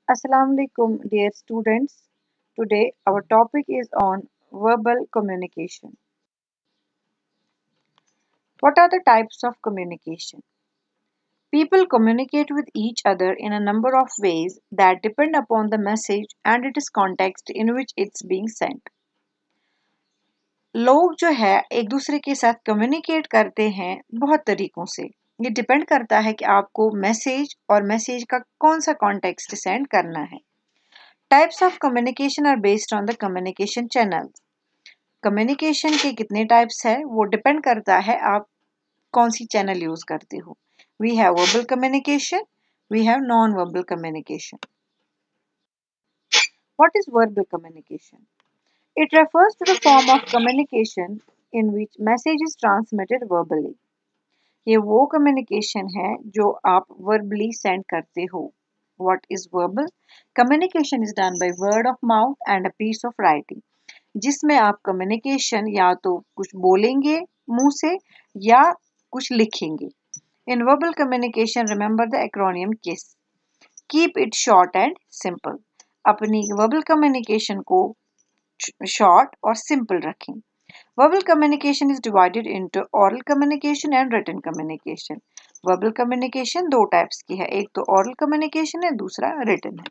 Assalamu alaikum, dear students. Today our topic is on verbal communication. What are the types of communication? People communicate with each other in a number of ways that depend upon the message and its context in which it's being sent. लोग जो है एक दूसरे के साथ communicate करते हैं बहुत तरीकों से। ये डिपेंड करता है कि आपको मैसेज और मैसेज का कौन सा कॉन्टेक्स्ट सेंड करना है। Types of communication are based on the communication channels. Communication के कितने टाइप्स है वो डिपेंड करता है आप कौन सी चैनल यूज करते हो। We have verbal communication, we have non verbal communication. What is verbal communication? It refers to the form of communication in which message is transmitted verbally. ये वो कम्युनिकेशन है जो आप verbally send करते हो। What is verbal? Communication is done by word of mouth and a piece of writing. जिसमें आप communication या तो कुछ बोलेंगे मुंह से या कुछ लिखेंगे। In verbal communication, remember the acronym KISS. Keep it short and simple. अपनी verbal communication को शॉर्ट और सिंपल रखें। Verbal communication is divided into oral communication and written communication. Verbal communication दो टाइप्स की है, एक तो ओरल कम्युनिकेशन है, दूसरा रिटन है।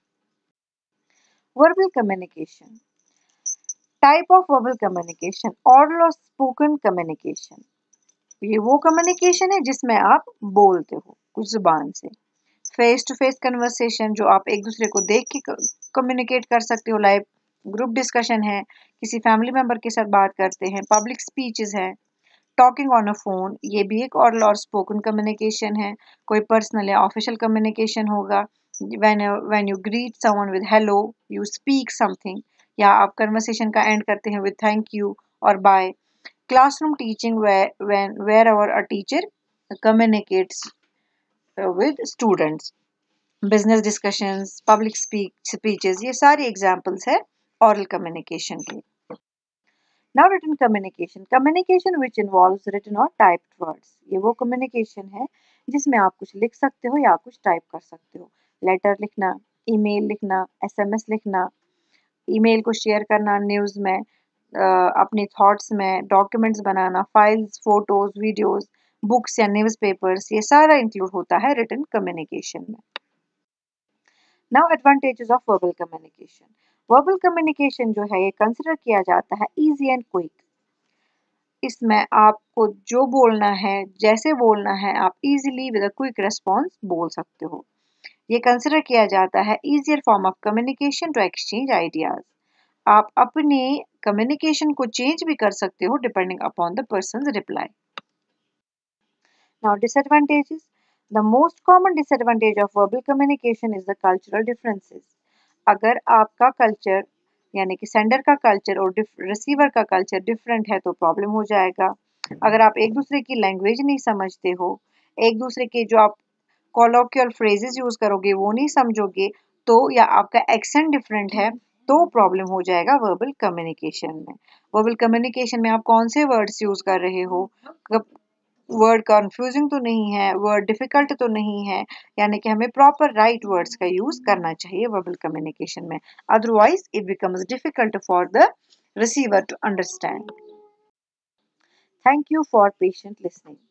Verbal communication type of verbal communication, oral और स्पोकन कम्युनिकेशन। ये वो कम्युनिकेशन है जिसमें आप बोलते हो कुछ जुबान से। फेस टू फेस कन्वर्सेशन, जो आप एक दूसरे को देख के कम्युनिकेट कर सकते हो। लाइव ग्रुप डिस्कशन है, किसी फैमिली मेंबर के साथ बात करते हैं। पब्लिक स्पीचेस है, टॉकिंग ऑन अ फोन, ये भी एक ओरल और स्पोकन कम्युनिकेशन है। कोई पर्सनल या ऑफिशियल कम्युनिकेशन होगा। When you greet someone with hello, you speak something, या आप कन्वर्सेशन का एंड करते हैं विद थैंक यू और bye. Classroom teaching, wherever a teacher communicates with students। Business discussions, public speeches, ये सारी एग्जांपल्स है oral communication के। Now written communication, communication which involves written or typed words। ये वो communication है जिसमें आप कुछ लिख सकते हो या कुछ टाइप कर सकते हो। लेटर लिखना, ईमेल लिखना, एसएमएस लिखना, ईमेल को शेयर करना न्यूज़ में, अपने थॉट्स में, डॉक्यूमेंट्स बनाना, फाइल्स, फोटोज, वीडियोस, बुक्स या न्यूज़पेपर्स, ये सारा इंक्लूड होता है रिटन कम्युनिकेशन में। Now advantages of verbal communication. Verbal communication जो है ये कंसिडर किया जाता है इजी एंड क्विक। इसमें आपको जो बोलना है, जैसे बोलना है, आप easily with a quick response बोल सकते हो। ये कंसिडर किया जाता है easier form of communication to exchange ideas. आप अपने कम्युनिकेशन को चेंज भी कर सकते हो depending upon the person's reply. Now disadvantages. The most common disadvantage of verbal communication is the cultural differences. अगर आपका कल्चर यानी कि सेंडर का कल्चर और रिसीवर का कल्चर डिफरेंट है तो प्रॉब्लम हो जाएगा। अगर आप एक दूसरे की लैंग्वेज नहीं समझते हो, एक दूसरे के जो आप कॉलोकियल फ्रेजेस यूज करोगे वो नहीं समझोगे, तो या आपका एक्सेंट डिफरेंट है तो प्रॉब्लम हो जाएगा वर्बल कम्युनिकेशन में। वर्बल कम्युनिकेशन में आप कौन से वर्ड्स यूज कर रहे हो, वर्ड कंफ्यूजिंग तो नहीं है, वर्ड डिफिकल्ट तो नहीं है, यानी कि हमें प्रॉपर राइट वर्ड्स का यूज करना चाहिए वर्बल कम्युनिकेशन में। Otherwise it becomes difficult for the receiver to understand. Thank you for patient listening.